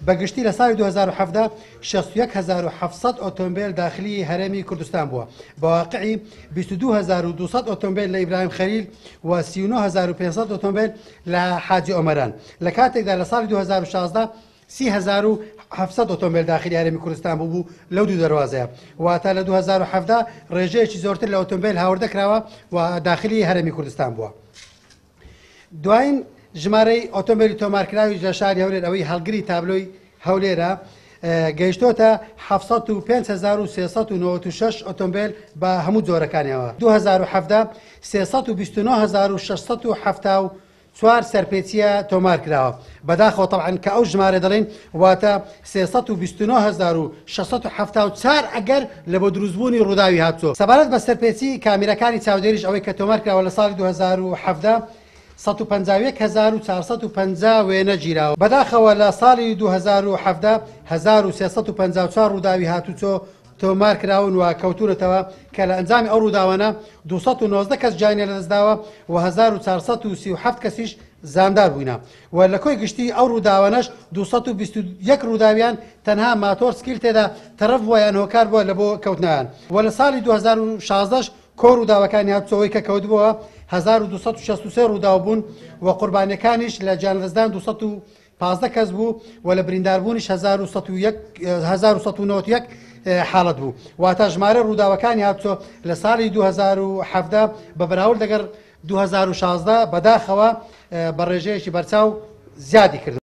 بەگشتی لە ساڵی 2017 61700 ئۆتۆمبیل داخلی هەرێمی کوردستان بووە بەواقعی 22200 ئۆتۆمبیل لە ئیبراهیم خەلیل و 39500 ئۆتۆمبیل لە حاجی ئۆمەران لە کاتێکدا لە ساڵی 2016 3700 ئۆتۆمبیل داخلی هەرێمی کوردستان بوو لەو دوو دەواازەیە واتە لە 2017 ڕێژەیەکی زۆرتر لە ئۆتۆمبیل هاوردەکراوە و داخلی هەرێمی کوردستان بووە. دوایین ژمارەی ئۆتۆمبیلی تۆمارکراوی لە شاری هەولێر ئەوەی هەڵگری تابلۆی هەولێرە گەیشتۆتە 75396 ئۆتۆمبیل بە هەموو جۆرەکانیەوە. 2017 324674 سەرپێچیە تۆمار کراوە بەداخەوە طبعاً کە ئەو ژمارە دەڵێن واتە 329674 ئەگەر لە بۆ دروستبوونی ڕووداوی هاتووە. سەبارەت بە سەرپێچی کامێرەکانی چاودێریش ئەوەی کە تۆمار کراوە لە ساڵی 2017 151450 وێنە گیراوە بەداخەوە لە ساڵی 2017 1354 ڕووداوی هاتوچۆ تۆمار کراون و کەوتونەتەوە کە لە ئەنجامی ئەو ڕووداوانە 219 کەس جیانیان لەدەستداوە و 1437 کەسیش زاندار بووینە و لە کۆی گشتی ئەو ڕووداوانەش 221 ڕووداویان تەنها ماتۆر سکیل تێدا تەرەف بووە یان هۆکار بووە لە بۆ کەوتنیان و لە ساڵی 2016 کۆ ڕووداوەکانی هاتوچۆەوەی کە کەوتبووە 1263 ڕووداو بوون و قوربانیەکانیش لە گیانلەدەستدان 215 کەس بوو و لە برینداربوونیش 1191 حاڵەت بوو واتە ژمارە ڕووداوەکانی هاتوچۆ لە ساڵی 2017 بە بەراورد لەگەڵ 2016 بەداخەوە بە ڕێژەیەکی بەرچاو زیادی کرد.